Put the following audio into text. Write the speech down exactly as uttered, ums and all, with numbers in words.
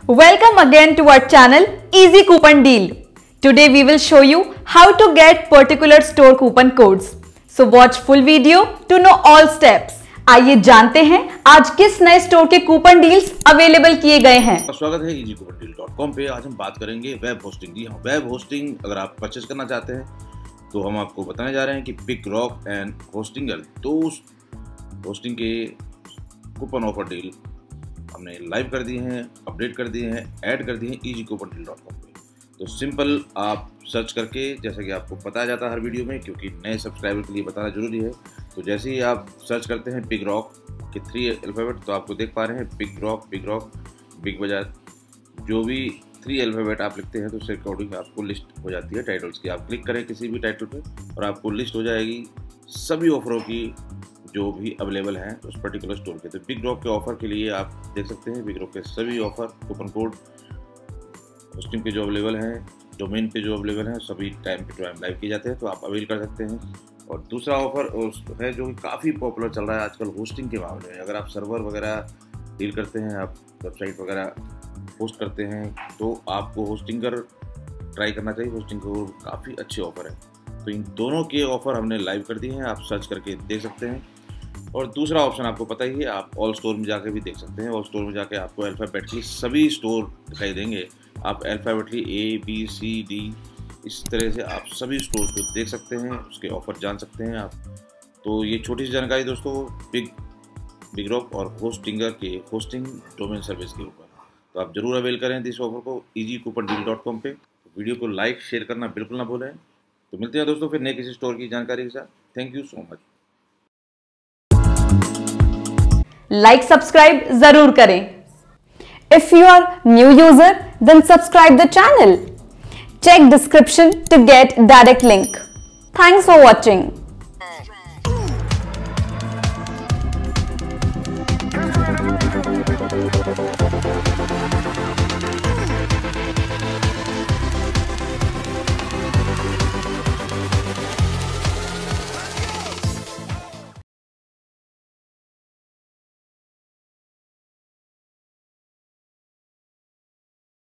Welcome again to our channel Easy Coupon Deal. Today we will show you how to get particular store coupon codes. So watch full video to know all steps. आइए जानते हैं आज किस नए store के coupon deals available किए गए हैं। स्वागत है easy coupon deal dot com पे। आज हम बात करेंगे वेब होस्टिंग की। वेब होस्टिंग अगर आप परचेज करना चाहते हैं तो हम आपको बताने जा रहे हैं कि पिकरॉक एंड होस्टिंगर दो होस्टिंग के कूपन ऑफर डील हमने लाइव कर दिए हैं, अपडेट कर दिए हैं, ऐड कर दिए हैं easy coupon deal dot com पे। तो सिंपल आप सर्च करके, जैसा कि आपको बताया जाता है हर वीडियो में, क्योंकि नए सब्सक्राइबर के लिए बताना जरूरी है, तो जैसे ही आप सर्च करते हैं पिकरॉक के थ्री अल्फ़ाबेट तो आपको देख पा रहे हैं पिकरॉक, पिकरॉक, बिग बाजार, जो भी थ्री अल्फ़ाबेट आप लिखते हैं तो उसके अकॉर्डिंग आपको लिस्ट हो जाती है टाइटल्स की। आप क्लिक करें किसी भी टाइटल पे और आपको लिस्ट हो जाएगी सभी ऑफरों की जो भी अवेलेबल हैं उस पर्टिकुलर स्टोर के। तो पिकरॉक के ऑफर के लिए आप देख सकते हैं पिकरॉक के सभी ऑफर, कूपन कोड, होस्टिंग पे जो अवेलेबल हैं, डोमेन पे जो अवेलेबल हैं, सभी टाइम पे टाइम लाइव किए जाते हैं, तो आप अवेल कर सकते हैं। और दूसरा ऑफर है जो कि काफ़ी पॉपुलर चल रहा है आजकल होस्टिंग के मामले में। अगर आप सर्वर वगैरह डील करते हैं, आप वेबसाइट वगैरह होस्ट करते हैं, तो आपको होस्टिंगर ट्राई करना चाहिए। होस्टिंग के काफ़ी अच्छे ऑफर हैं, तो इन दोनों के ऑफर हमने लाइव कर दिए हैं, आप सर्च करके देख सकते हैं। और दूसरा ऑप्शन आपको पता ही है, आप ऑल स्टोर में जाके भी देख सकते हैं। ऑल स्टोर में जाके आपको अल्फ़ाबेटली सभी स्टोर दिखाई देंगे। आप अल्फ़ाबेटली ए बी सी डी इस तरह से आप सभी स्टोर को देख सकते हैं, उसके ऑफर जान सकते हैं आप। तो ये छोटी सी जानकारी दोस्तों बिग पिकरॉक और होस्टिंगर के होस्टिंग डोमेन सर्विस के ऊपर, तो आप जरूर अवेल करें इस ऑफर को easy coupon deal dot com पे। वीडियो को लाइक शेयर करना बिल्कुल ना भूलें। तो मिलते हैं दोस्तों फिर नए किसी स्टोर की जानकारी के साथ। Thank you so much. Like subscribe जरूर करें। If you are new user, then subscribe the channel. Check description to get direct link. Thanks for watching.